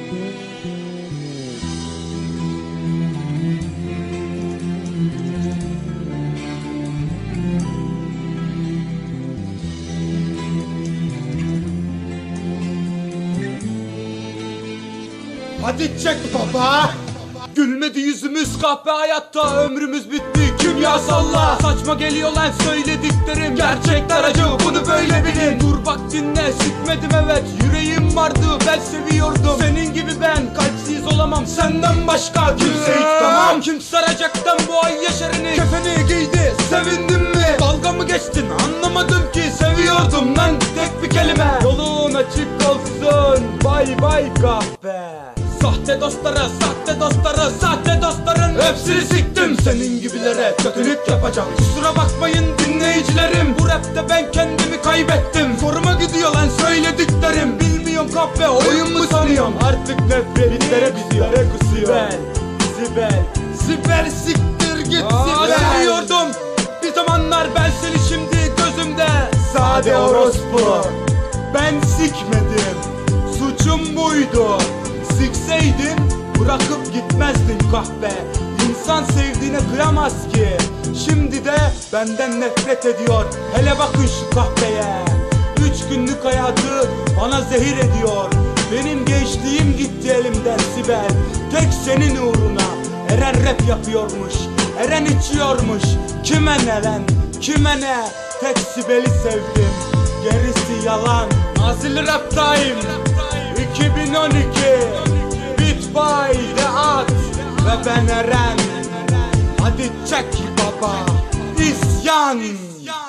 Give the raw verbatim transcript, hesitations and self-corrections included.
Hadi çek baba. Gülmedi yüzümüz, kahpe hayatta ömrümüz bitti, kimyasalla. Saçma geliyor lan söylediklerim, gerçekler acı, bunu böyle bilin. Dur bak dinle, sıkmadım evet, yüreğim vardı, ben seviyordum. Senin gibi ben kalpsiz olamam, senden başka kimse hiç tamam. Kim saracaktan bu ay yaşarını, kefeni giydi, sevindin mi? Dalga mı geçtin anlamadım ki, seviyordum lan tek bir kelime. Yolun açık olsun, bay bay kahpe. Sahte dostlara, sahte dostlara, sahte dostların hepsini siktim. Senin gibilere kötülük yapacağım, kusura bakmayın dinleyicilerim. Bu rapte ben kendimi kaybettim, zoruma gidiyor lan söylediklerim. Bilmiyorum kahpe oyun mu sanıyorum, artık nefretlere bizlere kusuyor. Sibel, Sibel, Sibel siktir git Sibel. Seviyordum bir zamanlar ben seni, şimdi gözümde sade orospu. Ben sikmedim, suçum buydu. Sikseydim bırakıp gitmezdin kahpe. İnsan sevdiğine kıyamaz ki. Şimdi de benden nefret ediyor, hele bakın şu kahpeye. Üç günlük hayatı bana zehir ediyor. Benim gençliğim gitti elimden Sibel. Tek senin uğruna Eren rap yapıyormuş, Eren içiyormuş. Kime ne lan, kime ne? Tek Sibel'i sevdim, gerisi yalan. Azil Rap Time iki bin on iki, Beat by The At ve ben Eren. Hadi çek baba, isyan.